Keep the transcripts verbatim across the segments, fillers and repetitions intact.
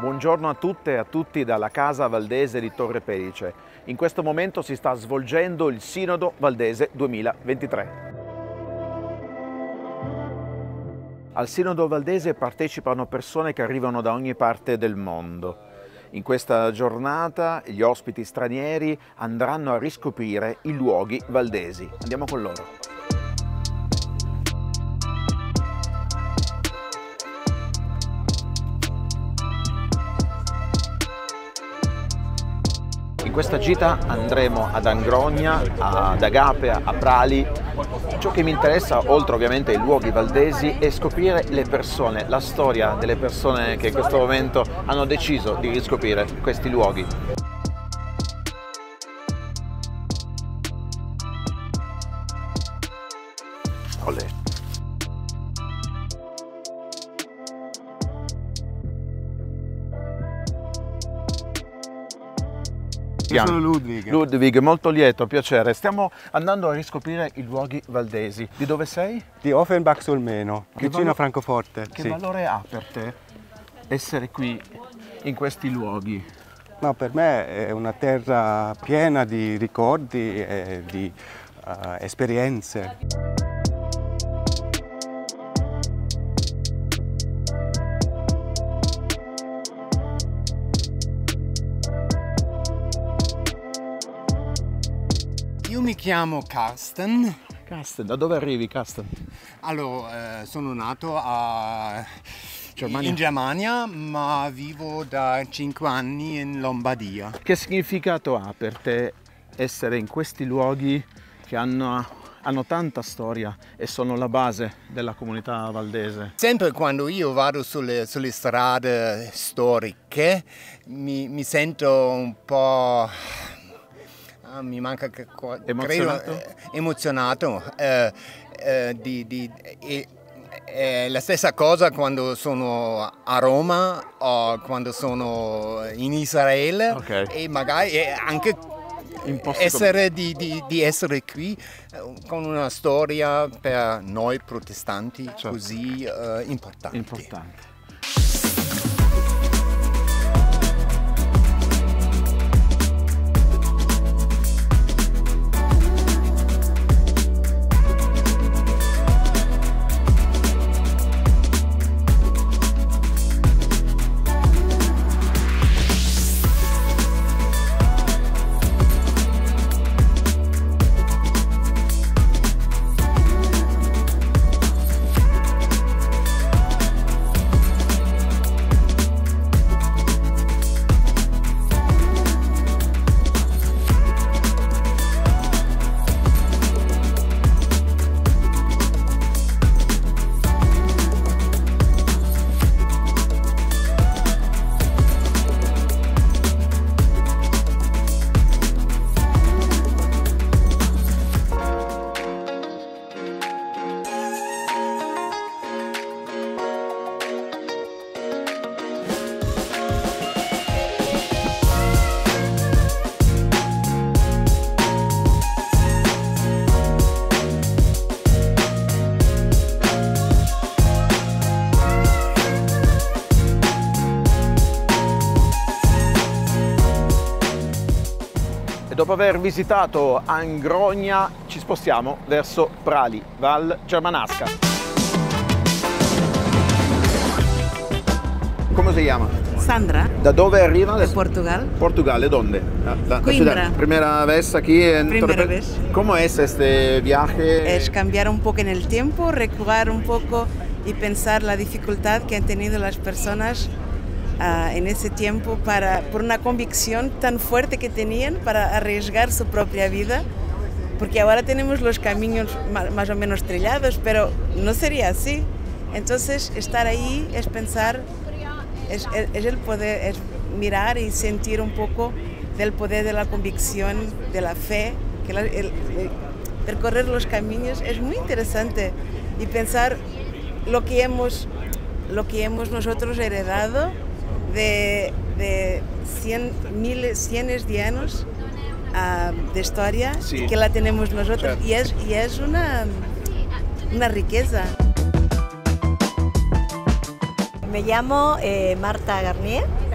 Buongiorno a tutte e a tutti dalla Casa Valdese di Torre Pedice. In questo momento si sta svolgendo il Sinodo Valdese duemilaventitré. Al Sinodo Valdese partecipano persone che arrivano da ogni parte del mondo. In questa giornata gli ospiti stranieri andranno a riscoprire i luoghi valdesi. Andiamo con loro. In questa gita andremo ad Angrogna, ad Agapea, a Prali. Ciò che mi interessa, oltre ovviamente ai luoghi valdesi, è scoprire le persone, la storia delle persone che in questo momento hanno deciso di riscoprire questi luoghi. Olè. Sono Ludwig. Ludwig, molto lieto, piacere. Stiamo andando a riscoprire i luoghi valdesi. Di dove sei? Di Offenbach sul Meno, Che vicino valo- a Francoforte. Che sì. valore ha per te essere qui in questi luoghi? No, per me è una terra piena di ricordi e di uh, esperienze. Io mi chiamo Carsten. Carsten, da dove arrivi, Carsten? Allora, eh, sono nato a... Germania. in Germania, ma vivo da cinque anni in Lombardia. Che significato ha per te essere in questi luoghi che hanno, hanno tanta storia e sono la base della comunità valdese? Sempre quando io vado sulle, sulle strade storiche mi, mi sento un po'... Ah, mi manca che qua- Emozionato? credo, eh, emozionato eh, eh, di, di, e, è la stessa cosa quando sono a Roma o quando sono in Israele, Ok. e magari e anche In posti essere, di, di, di essere qui eh, con una storia per noi protestanti Certo. così eh, importante. importanti. E dopo aver visitato Angrogna ci spostiamo verso Prali, Val Germanasca. Come si chiama? Sandra, Da dove arriva? de Portugal. Portugal, ¿dónde? La, la- la Coimbra. ciudad. Primera vez aquí en Primera Torre- vez. ¿Cómo es este viaje? Es cambiar un poco en el tiempo, recuar un poco y pensar la dificultad que han tenido las personas ah, en ese tiempo para, por una convicción tan fuerte que tenían para arriesgar su propia vida. Porque ahora tenemos los caminos ma- más o menos trillados, pero no sería así. Entonces, estar ahí es pensar, es, es- es el poder, es mirar y sentir un poco del poder de la convicción, de la fe, que la- el- el- percorrer los caminos es muy interesante y pensar lo que hemos, lo que hemos nosotros heredado de, de cien, miles, cienes de años ah, de historia, Sí. que la tenemos nosotros, Claro. y es, y es una, una riqueza. Me llamo eh, Marta Garnier,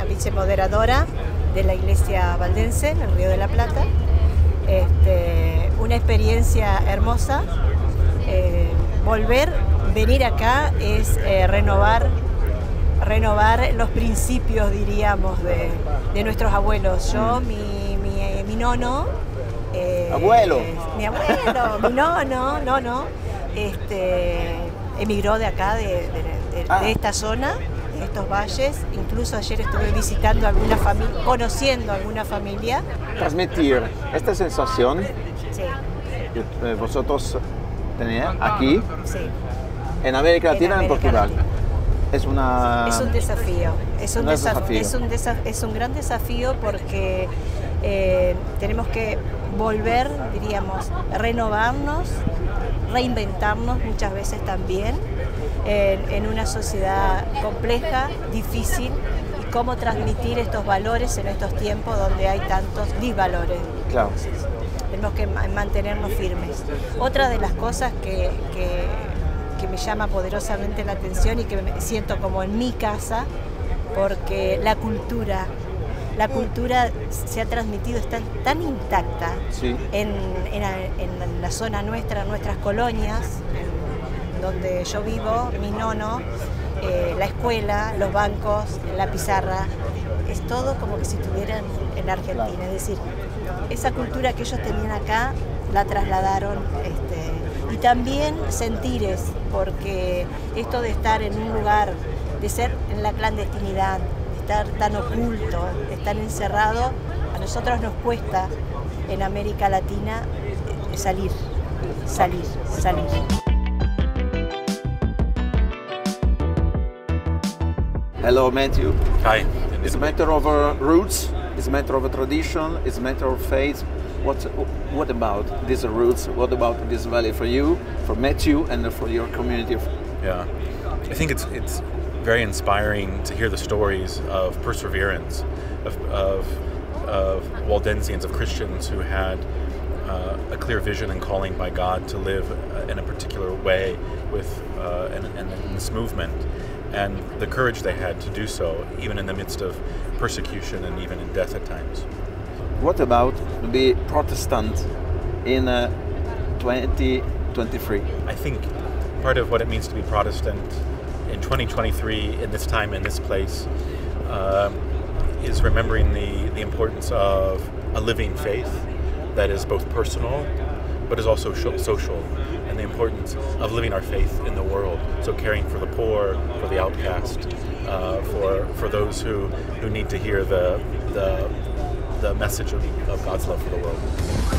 vicemoderadora de la Iglesia Valdense en el Río de la Plata. Este, una experiencia hermosa. Eh, volver, venir acá es eh, renovar, renovar los principios, diríamos, de, de nuestros abuelos. Yo, mi, mi, mi nono... Eh, ¿Abuelo? Mi abuelo, mi nono, no, no, este, emigró de acá, de, de, de, ah. de esta zona, de estos valles. Incluso ayer estuve visitando alguna familia, conociendo alguna familia. Transmitir esta sensación Sí. que vosotros tenéis aquí, Sí. en América Latina, en, América Portugal. Latina. Es una... Es un desafío, es un, No es desaf- desafío. Es, un desa- es un gran desafío porque eh, tenemos que volver, diríamos, renovarnos, reinventarnos muchas veces también en, en una sociedad compleja, difícil, y cómo transmitir estos valores en estos tiempos donde hay tantos disvalores. Claro. Tenemos que ma- mantenernos firmes. Otra de las cosas que, que, que me llama poderosamente la atención y que me siento como en mi casa, porque la cultura, la cultura se ha transmitido, está tan intacta Sí. en, en, en la zona nuestra, nuestras colonias, en donde yo vivo, mi nono, eh, la escuela, los bancos, la pizarra, es todo como que si estuvieran en Argentina. Claro. Es decir, esa cultura que ellos tenían acá la trasladaron. Este, y también sentires, porque esto de estar en un lugar, de ser en la clandestinidad, de estar tan oculto, de estar encerrado, a nosotros nos cuesta en América Latina eh, salir, salir, salir. Hello, Matthew. Hi. It's a matter of uh, roots, it's a matter of a tradition, it's a matter of faith. What, what about these roots? What about this valley for you, for Matthew, and for your community? Yeah. I think it's it's very inspiring to hear the stories of perseverance, of, of, of Waldensians, of Christians who had uh, a clear vision and calling by God to live uh, in a particular way with uh, and, and in this movement, and the courage they had to do so, even in the midst of persecution and even in death at times. What about to be Protestant in uh, twenty twenty-three? I think part of what it means to be Protestant in twenty twenty-three, in this time, in this place, uh, is remembering the, the importance of a living faith that is both personal but is also social, and the importance of living our faith in the world, so caring for the poor, for the outcast, uh, for for those who, who need to hear the, the, the message of, of God's love for the world.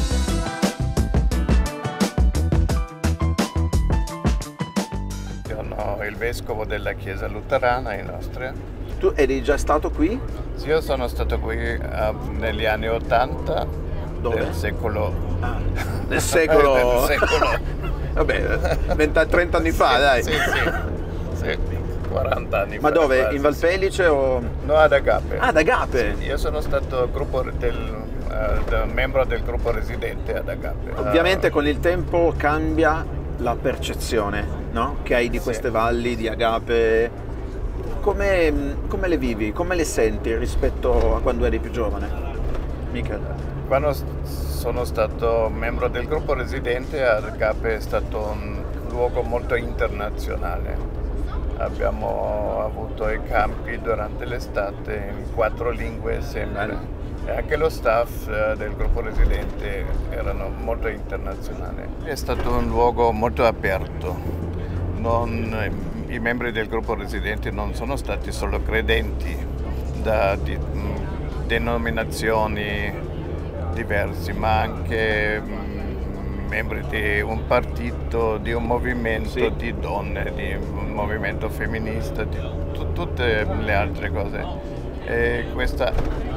Sono il vescovo della Chiesa Luterana in Austria. Tu eri già stato qui? Sì, io sono stato qui uh, negli anni ottanta del secolo... Ah, del secolo... del secolo... Vabbè, venti trenta anni fa, dai. Sì, sì, sì, quaranta anni Ma fa. dove? quasi. In Valpellice o... No, ad Agape. Ah, ad Agape! Io sono stato gruppo del, uh, del membro del gruppo residente ad Agape. Ovviamente Uh, con il tempo cambia la percezione, no? Che hai di queste Sì. valli, di Agape. Come, come le vivi? Come le senti rispetto a quando eri più giovane? Michel? Quando s- sono stato membro del gruppo residente, Agape è stato un luogo molto internazionale. Abbiamo avuto i campi durante l'estate in quattro lingue sempre. E anche lo staff eh, del gruppo residente erano molto internazionali. È stato un luogo molto aperto. Non, I membri del gruppo residente non sono stati solo credenti da di, mh, denominazioni diverse, ma anche mh, membri di un partito, di un movimento Sì. di donne, di un movimento femminista, di tu- tutte le altre cose. E questa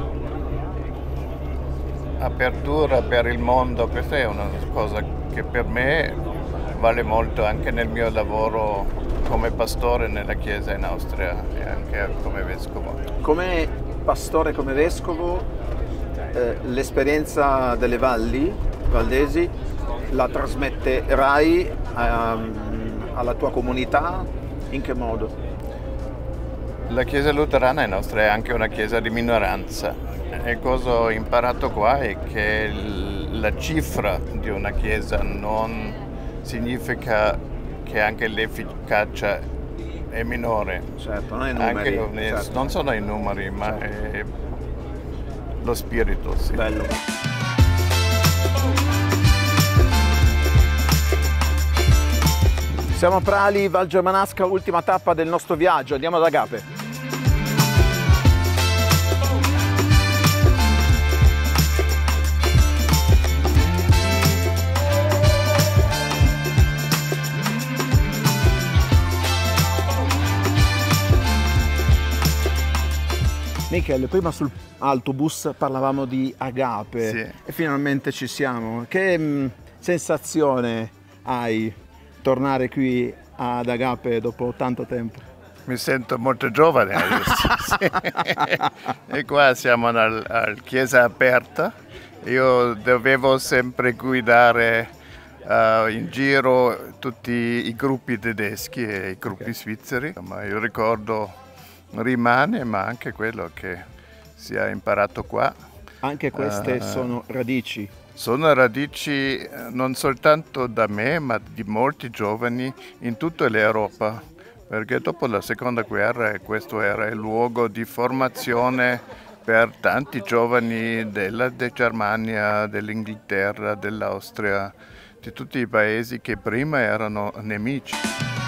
apertura per il mondo, questa è una cosa che per me vale molto anche nel mio lavoro come pastore nella Chiesa in Austria e anche come vescovo. Come pastore, come vescovo, eh, l'esperienza delle valli valdesi la trasmetterai ehm, alla tua comunità? In che modo? La Chiesa luterana in Austria è anche una chiesa di minoranza e cosa ho imparato qua è che la cifra di una chiesa non significa che anche l'efficacia è minore. Certo, non, è numeri, anche, certo. non sono i numeri, ma è lo spirito. Sì. Bello. Siamo a Prali, Val Germanasca, ultima tappa del nostro viaggio, andiamo ad Agape. Michele, prima sull'autobus parlavamo di Agape, sì, e finalmente ci siamo. Che mh, sensazione hai tornare qui ad Agape dopo tanto tempo? Mi sento molto giovane adesso. E qua siamo al, al chiesa aperta. Io dovevo sempre guidare uh, in giro tutti i gruppi tedeschi e i gruppi okay. svizzeri, ma il ricordo rimane, ma anche quello che si è imparato qua. Anche queste uh, sono radici? Sono radici non soltanto da me, ma di molti giovani in tutta l'Europa, perché dopo la seconda guerra questo era il luogo di formazione per tanti giovani della de Germania, dell'Inghilterra, dell'Austria, di tutti i paesi che prima erano nemici.